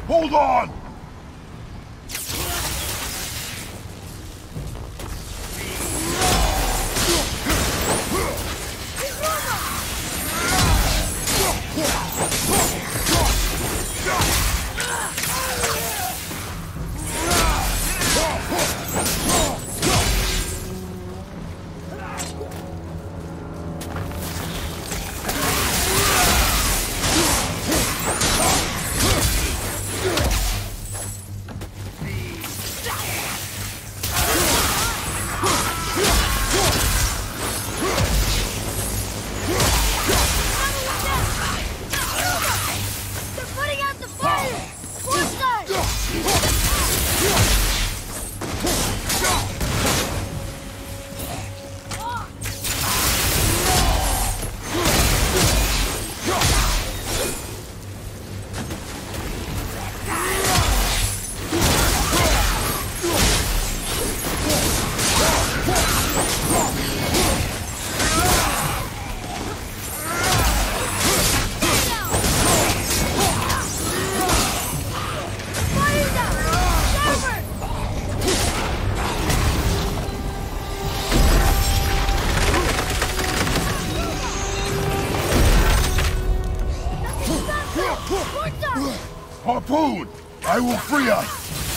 Hold on! Harpoon! I will free us!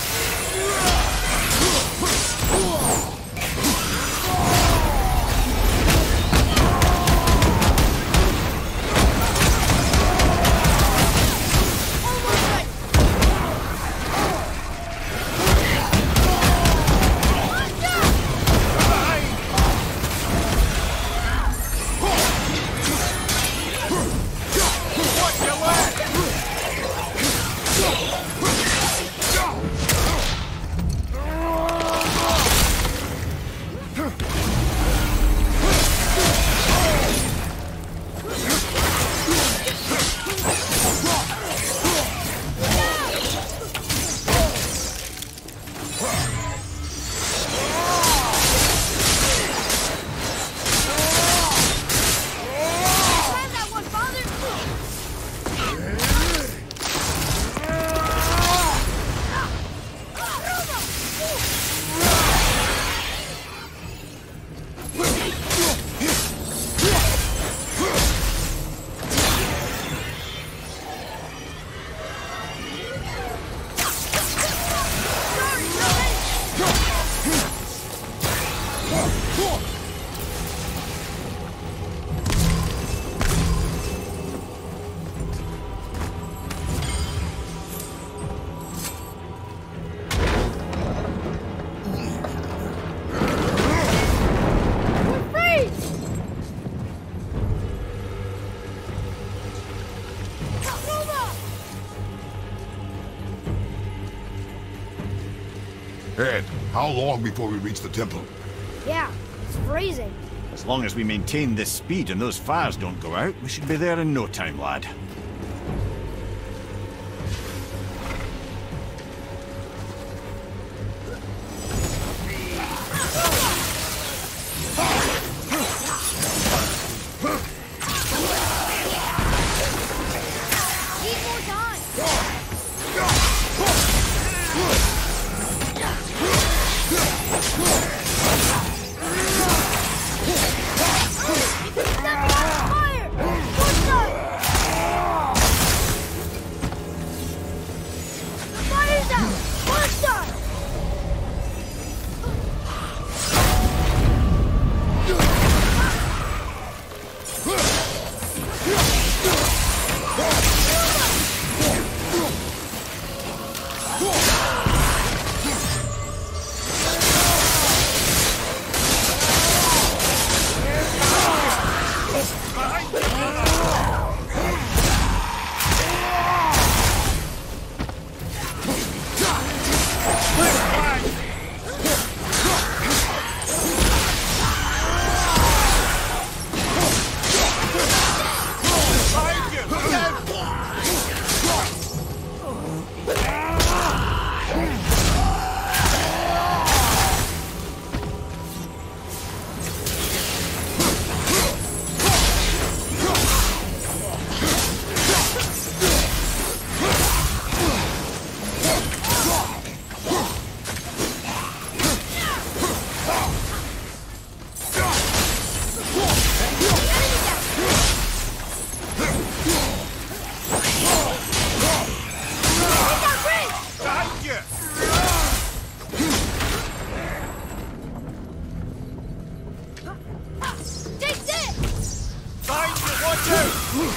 Ed, how long before we reach the temple? Yeah, it's freezing. As long as we maintain this speed and those fires don't go out, we should be there in no time, lad. Take this! Danger, watch out!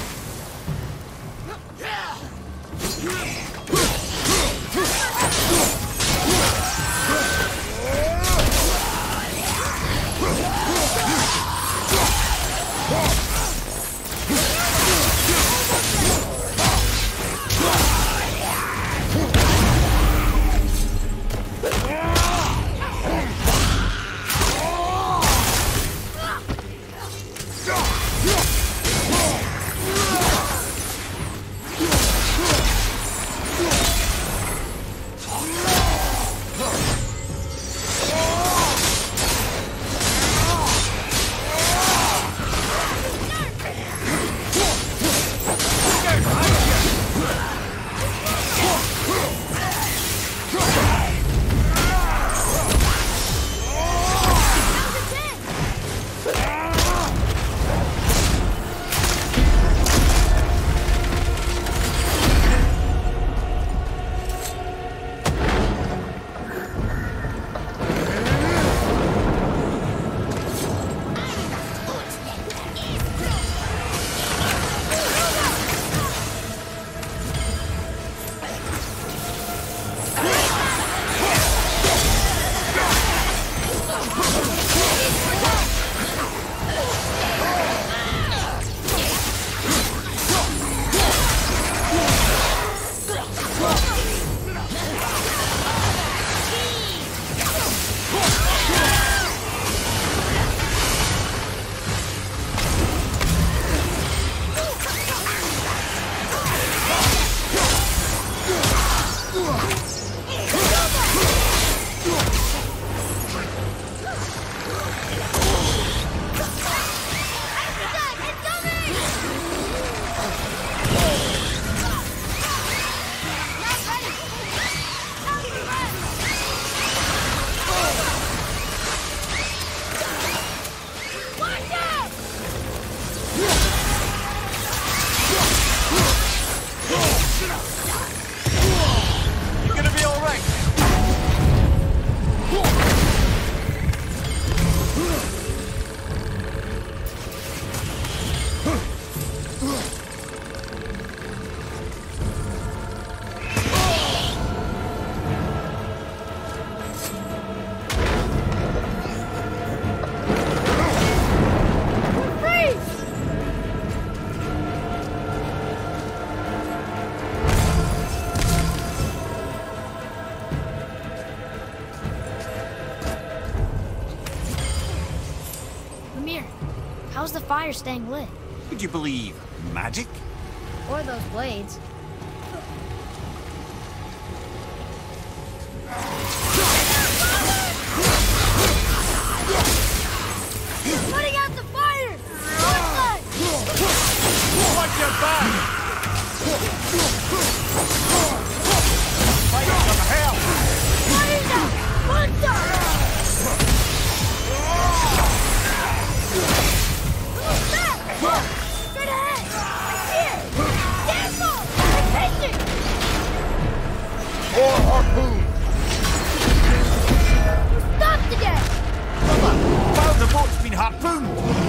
How's the fire staying lit? Would you believe magic? Or those blades? Putting out the fire! Watch your back! Fight some hell! Straight ahead! I see it! Careful! It's hitching! More harpoon! You stopped again! Well, the boat's been harpooned!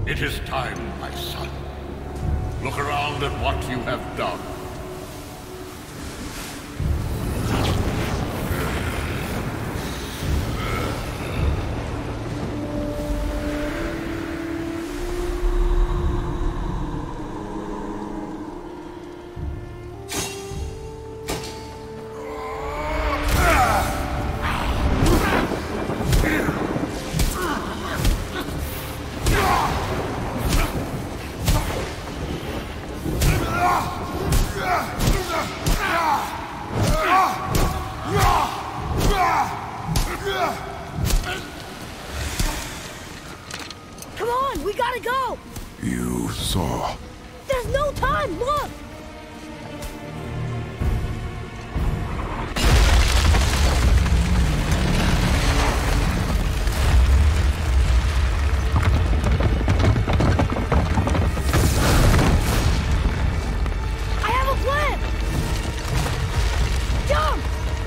It is time, my son. Look around at what you have done. Come on, we gotta go! You saw. There's no time, look! I have a plan! Jump!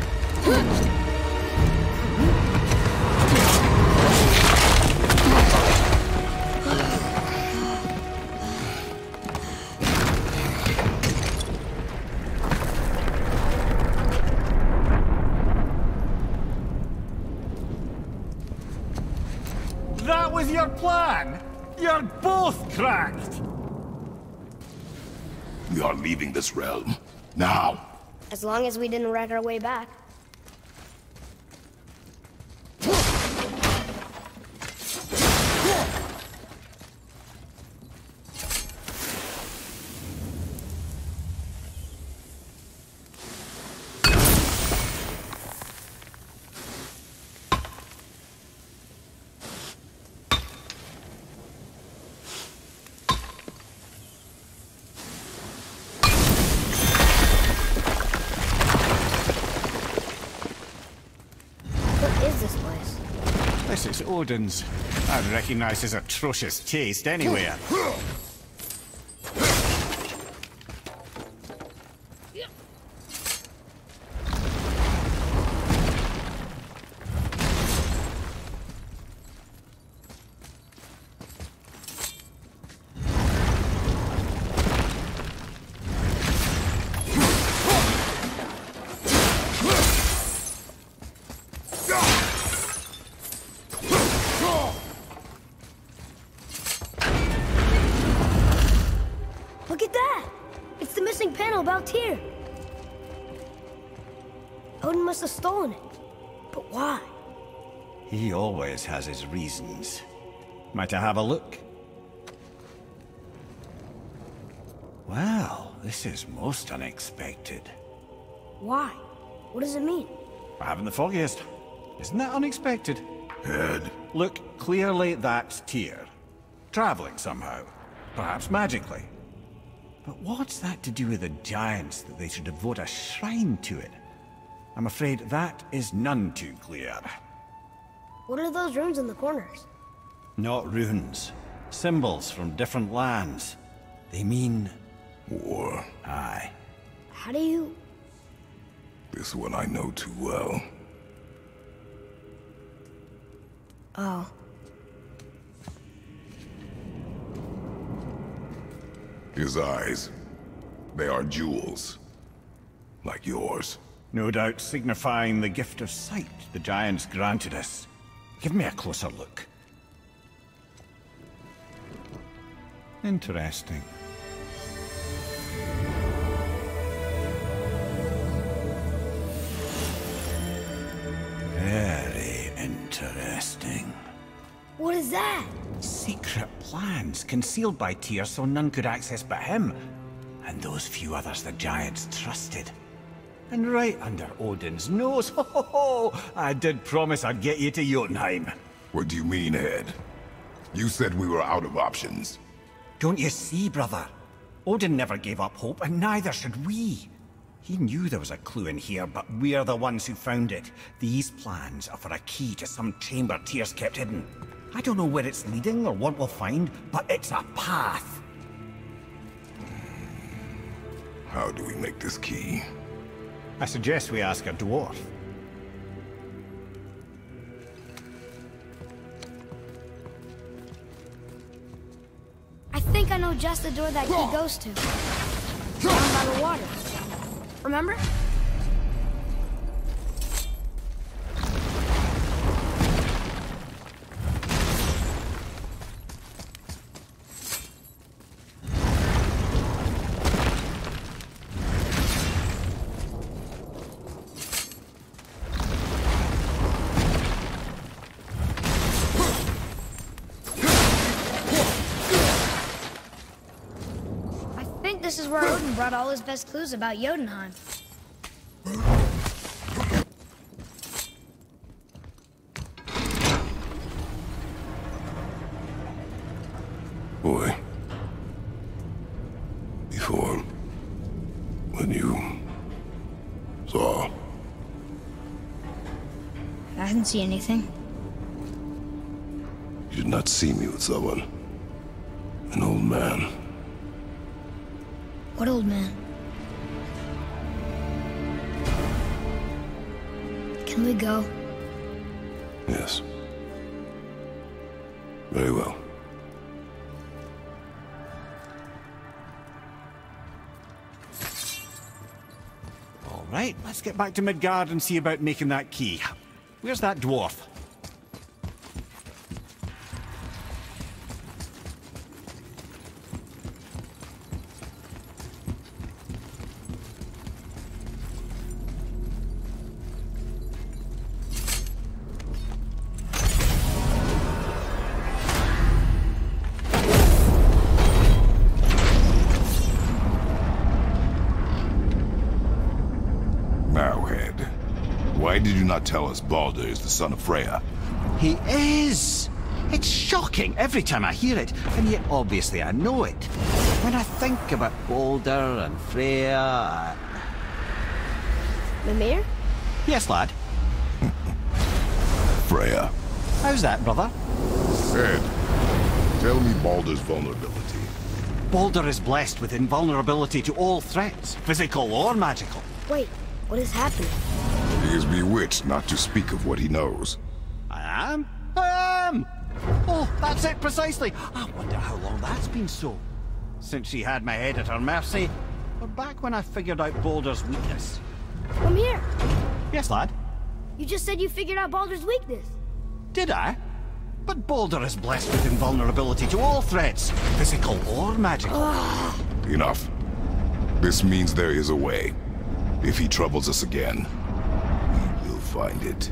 That was your plan? You're both cracked! We are leaving this realm. Now. As long as we didn't wreck our way back. This is Odin's. I'd recognize his atrocious taste anywhere. Look at that! It's the missing panel about Tyr. Odin must have stolen it. But why? He always has his reasons. Might I have a look? Well, this is most unexpected. Why? What does it mean? I haven't the foggiest. Isn't that unexpected? Head. Look, clearly that's Tyr. Traveling somehow. Perhaps magically. But what's that to do with the giants that they should devote a shrine to it? I'm afraid that is none too clear. What are those runes in the corners? Not runes. Symbols from different lands. They mean... War. Aye. How do you... This one I know too well. Oh. His eyes. They are jewels. Like yours. No doubt signifying the gift of sight the giants granted us. Give me a closer look. Interesting. Very interesting. What is that? Secret plans concealed by Tyr so none could access but him. And those few others the giants trusted. And right under Odin's nose, ho ho ho! I did promise I'd get you to Jotunheim. What do you mean, Head? You said we were out of options. Don't you see, brother? Odin never gave up hope, and neither should we. He knew there was a clue in here, but we're the ones who found it. These plans are for a key to some chamber Tyr's kept hidden. I don't know where it's leading or what we'll find, but it's a path. How do we make this key? I suggest we ask a dwarf. I know just the door that key goes to. Down by the water. Remember? This is where Odin brought all his best clues about Jotunheim. Boy. Before, when you saw... I didn't see anything. You did not see me with someone. An old man. What old man? Can we go? Yes. Very well. All right, let's get back to Midgard and see about making that key. Where's that dwarf? Why did you not tell us Baldur is the son of Freya? He is! It's shocking every time I hear it, and yet obviously I know it. When I think about Baldur and Freya... Mimir? Yes, lad? Freya. How's that, brother? Ed, tell me Baldur's vulnerability. Baldur is blessed with invulnerability to all threats, physical or magical. Wait, what is happening? He is bewitched not to speak of what he knows. I am? I am! Oh, that's it precisely. I wonder how long that's been so. Since she had my head at her mercy, or back when I figured out Baldur's weakness. Come here. Yes, lad? You just said you figured out Baldur's weakness. Did I? But Baldur is blessed with invulnerability to all threats, physical or magical. Enough. This means there is a way. If he troubles us again, we will find it.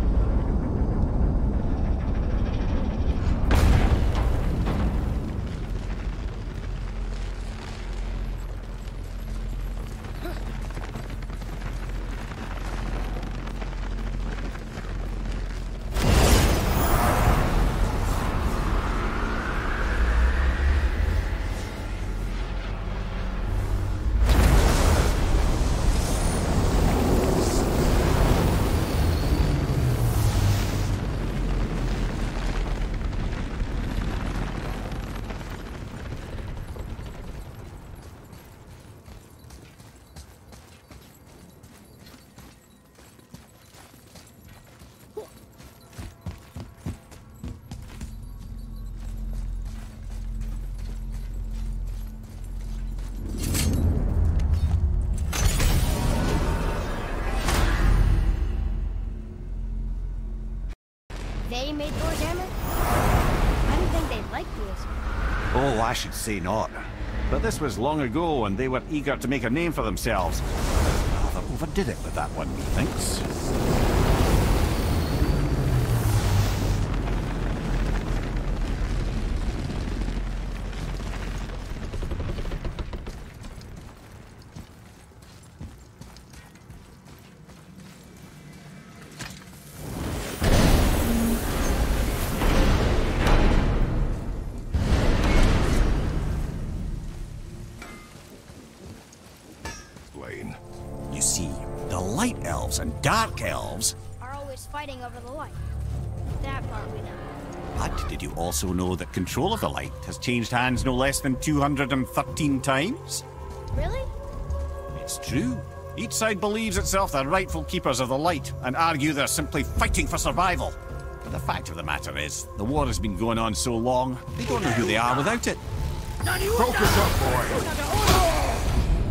They made Thor's hammer? I didn't think they'd like this. Oh, I should say not. But this was long ago, and they were eager to make a name for themselves. Rather overdid it with that one, methinks. You see, the light elves and dark elves Are always fighting over the light. That part we know. But did you also know that control of the light has changed hands no less than 213 times? Really? It's true. Each side believes itself the rightful keepers of the light and argue they're simply fighting for survival. But the fact of the matter is, the war has been going on so long, they don't know who they are without it. Focus up, boy.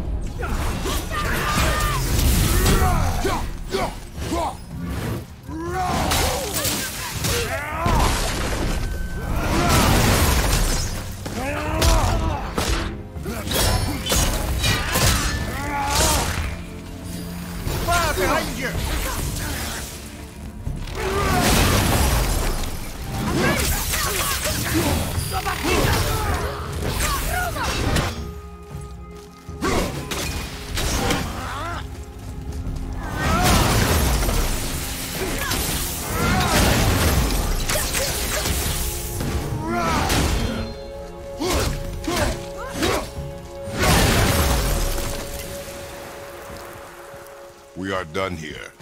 Fire behind you! We are done here.